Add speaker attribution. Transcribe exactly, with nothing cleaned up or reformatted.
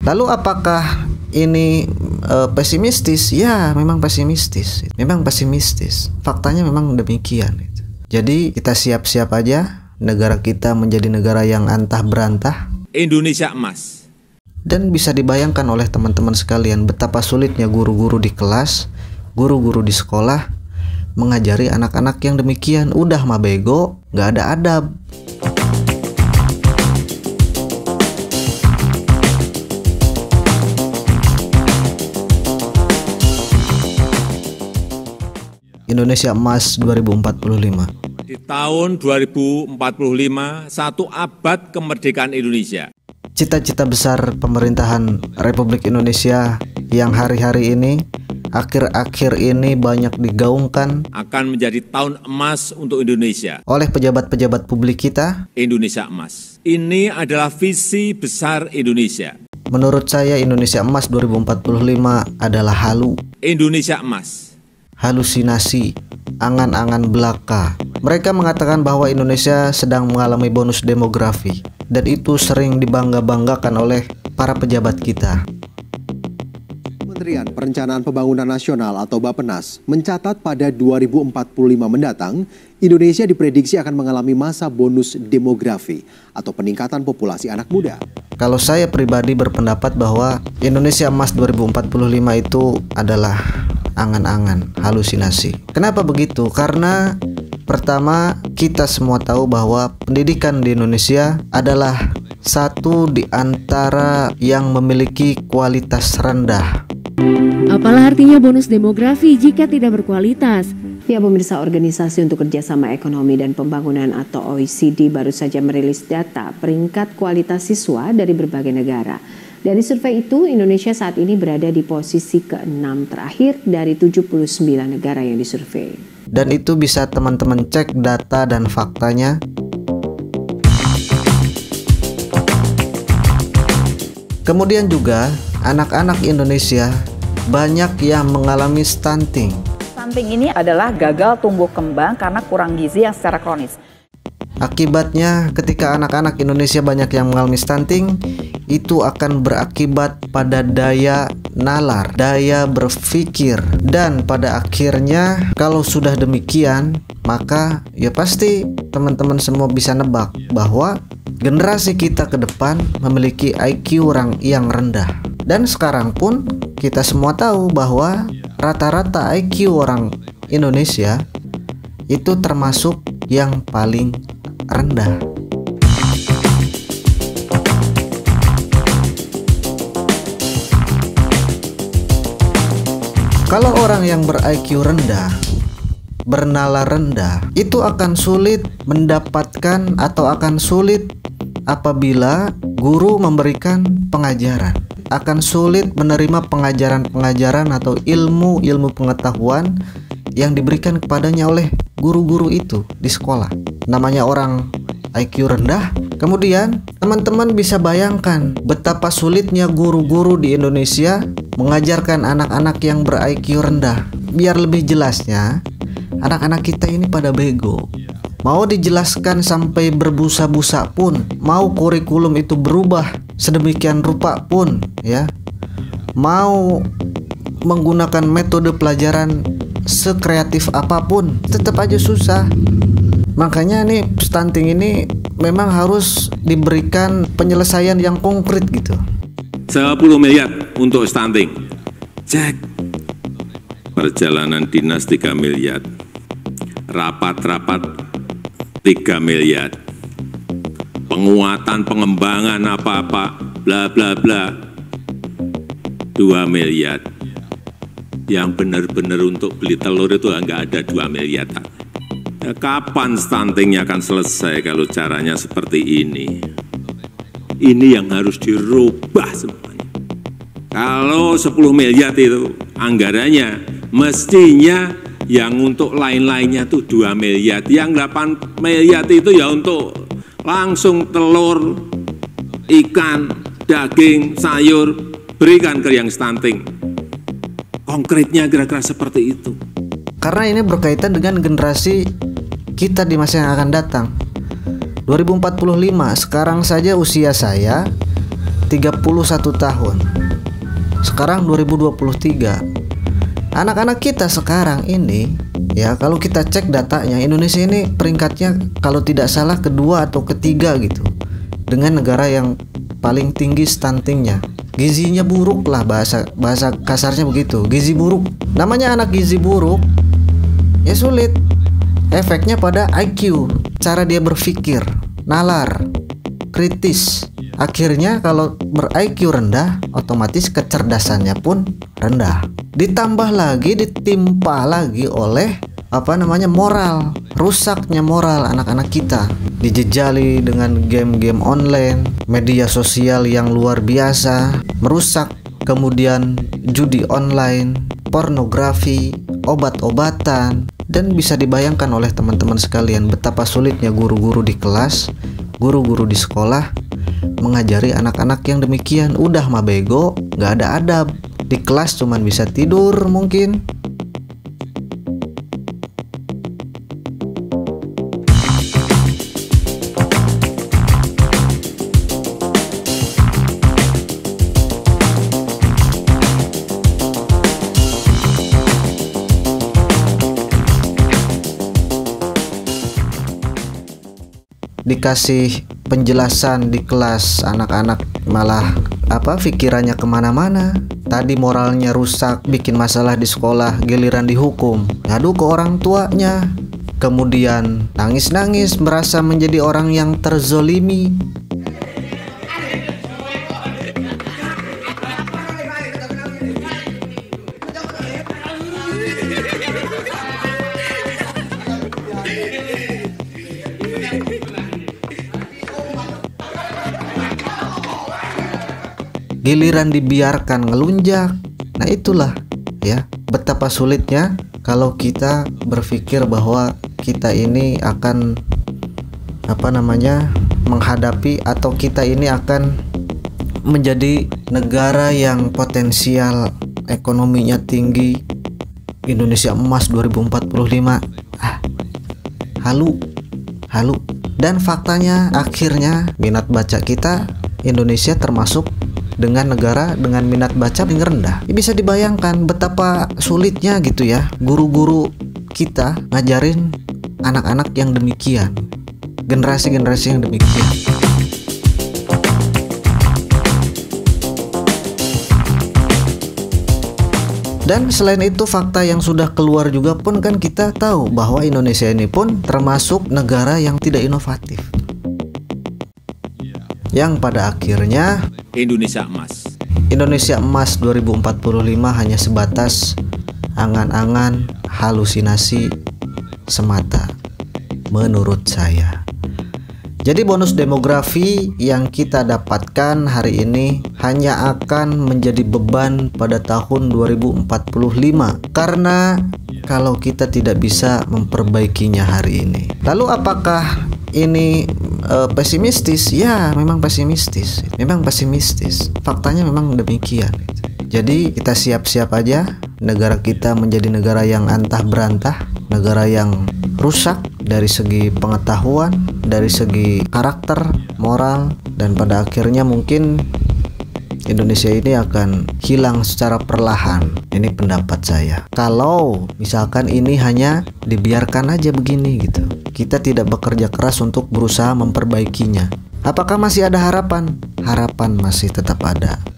Speaker 1: Lalu apakah ini uh, pesimistis? Ya, memang pesimistis. Memang pesimistis. Faktanya memang demikian. Jadi kita siap-siap aja negara kita menjadi negara yang antah berantah.
Speaker 2: Indonesia emas.
Speaker 1: Dan bisa dibayangkan oleh teman-teman sekalian betapa sulitnya guru-guru di kelas, guru-guru di sekolah mengajari anak-anak yang demikian. Udah mah bego, gak ada adab. Indonesia Emas dua ribu empat puluh lima.
Speaker 2: Di tahun dua ribu empat puluh lima, satu abad kemerdekaan Indonesia.
Speaker 1: Cita-cita besar pemerintahan Republik Indonesia yang hari-hari ini, akhir-akhir ini banyak digaungkan
Speaker 2: akan menjadi tahun emas untuk Indonesia
Speaker 1: oleh pejabat-pejabat publik kita.
Speaker 2: Indonesia Emas. Ini adalah visi besar Indonesia.
Speaker 1: Menurut saya Indonesia Emas dua ribu empat puluh lima adalah halu.
Speaker 2: Indonesia Emas.
Speaker 1: Halusinasi, angan-angan belaka. Mereka mengatakan bahwa Indonesia sedang mengalami bonus demografi, dan itu sering dibangga-banggakan oleh para pejabat kita.
Speaker 3: Kementerian Perencanaan Pembangunan Nasional atau Bappenas mencatat pada dua ribu empat puluh lima mendatang, Indonesia diprediksi akan mengalami masa bonus demografi atau peningkatan populasi anak muda.
Speaker 1: Kalau saya pribadi berpendapat bahwa Indonesia Emas dua ribu empat puluh lima itu adalah angan-angan, halusinasi. Kenapa begitu? Karena pertama, kita semua tahu bahwa pendidikan di Indonesia adalah satu di antara yang memiliki kualitas rendah.
Speaker 4: Apalah artinya bonus demografi jika tidak berkualitas?
Speaker 5: Ya, pemirsa, Organisasi untuk Kerjasama Ekonomi dan Pembangunan atau O E C D baru saja merilis data peringkat kualitas siswa dari berbagai negara. Dari survei itu, Indonesia saat ini berada di posisi keenam terakhir dari tujuh puluh sembilan negara yang disurvei.
Speaker 1: Dan itu bisa teman-teman cek data dan faktanya. Kemudian juga anak-anak Indonesia banyak yang mengalami stunting.
Speaker 6: Stunting ini adalah gagal tumbuh kembang karena kurang gizi yang secara kronis.
Speaker 1: Akibatnya ketika anak-anak Indonesia banyak yang mengalami stunting, itu akan berakibat pada daya nalar, daya berpikir. Dan pada akhirnya kalau sudah demikian, maka ya pasti teman-teman semua bisa nebak bahwa generasi kita ke depan memiliki I Q orang yang rendah. Dan sekarang pun kita semua tahu bahwa rata-rata I Q orang Indonesia itu termasuk yang paling rendah. Kalau orang yang ber-I Q rendah, bernalar rendah, itu akan sulit mendapatkan atau akan sulit apabila guru memberikan pengajaran. Akan sulit menerima pengajaran-pengajaran atau ilmu-ilmu pengetahuan yang diberikan kepadanya oleh guru-guru itu di sekolah. Namanya orang I Q rendah. Kemudian teman-teman bisa bayangkan betapa sulitnya guru-guru di Indonesia mengajarkan anak-anak yang ber-I Q rendah. Biar lebih jelasnya, anak-anak kita ini pada bego. Mau dijelaskan sampai berbusa-busa pun, mau kurikulum itu berubah sedemikian rupa pun, ya, mau menggunakan metode pelajaran sekreatif apapun, tetap aja susah. Makanya nih stunting ini memang harus diberikan penyelesaian yang konkret gitu.
Speaker 2: sepuluh miliar untuk stunting. Cek. Perjalanan dinas tiga miliar. Rapat-rapat tiga miliar. Penguatan pengembangan apa-apa bla bla bla dua miliar. Yang benar-benar untuk beli telur itu enggak ada dua miliar. Ya, kapan stuntingnya akan selesai kalau caranya seperti ini? Ini yang harus dirubah semuanya. Kalau sepuluh miliar itu anggarannya, mestinya yang untuk lain-lainnya tuh dua miliar. Yang delapan miliar itu ya untuk langsung telur, ikan, daging, sayur, berikan ke yang stunting. Konkretnya kira-kira seperti itu.
Speaker 1: Karena ini berkaitan dengan generasi kita di masa yang akan datang. dua ribu empat puluh lima, sekarang saja usia saya tiga puluh satu tahun. Sekarang dua ribu dua puluh tiga. Anak-anak kita sekarang ini, ya kalau kita cek datanya, Indonesia ini peringkatnya kalau tidak salah kedua atau ketiga gitu, dengan negara yang paling tinggi stuntingnya. Gizinya buruk lah, bahasa bahasa kasarnya begitu, gizi buruk. Namanya anak gizi buruk, ya sulit. Efeknya pada I Q, cara dia berpikir, nalar, kritis. Akhirnya kalau ber-I Q rendah, otomatis kecerdasannya pun rendah. Ditambah lagi, ditimpa lagi oleh apa namanya moral, rusaknya moral anak-anak kita. Dijejali dengan game-game online, media sosial yang luar biasa, merusak. Kemudian judi online, pornografi, obat-obatan. Dan bisa dibayangkan oleh teman-teman sekalian betapa sulitnya guru-guru di kelas, guru-guru di sekolah mengajari anak-anak yang demikian. Udah mah bego, gak ada adab. Di kelas cuman bisa tidur mungkin. Dikasih penjelasan di kelas, anak-anak malah apa pikirannya kemana-mana. Tadi moralnya rusak, bikin masalah di sekolah, giliran dihukum, ngadu ke orang tuanya, kemudian nangis-nangis merasa menjadi orang yang terzolimi. Giliran dibiarkan ngelunjak. Nah itulah ya betapa sulitnya kalau kita berpikir bahwa kita ini akan apa namanya menghadapi atau kita ini akan menjadi negara yang potensial ekonominya tinggi, Indonesia emas dua ribu empat puluh lima. Ah, halu halu. Dan faktanya akhirnya minat baca kita, Indonesia termasuk dengan negara dengan minat baca paling rendah. Ya, bisa dibayangkan betapa sulitnya gitu ya guru-guru kita ngajarin anak-anak yang demikian, generasi-generasi yang demikian. Dan selain itu fakta yang sudah keluar juga pun kan kita tahu bahwa Indonesia ini pun termasuk negara yang tidak inovatif, yang pada akhirnya
Speaker 2: Indonesia emas.
Speaker 1: Indonesia emas dua ribu empat puluh lima hanya sebatas angan-angan, halusinasi semata menurut saya. Jadi bonus demografi yang kita dapatkan hari ini hanya akan menjadi beban pada tahun dua ribu empat puluh lima karena kalau kita tidak bisa memperbaikinya hari ini. Lalu apakah ini uh, pesimistis? Ya, memang pesimistis. Memang pesimistis. Faktanya memang demikian. Jadi kita siap-siap aja negara kita menjadi negara yang antah berantah, negara yang rusak dari segi pengetahuan, dari segi karakter, moral, dan pada akhirnya mungkin Indonesia ini akan hilang secara perlahan. Ini pendapat saya. Kalau misalkan ini hanya dibiarkan aja begini gitu, kita tidak bekerja keras untuk berusaha memperbaikinya. Apakah masih ada harapan? Harapan masih tetap ada.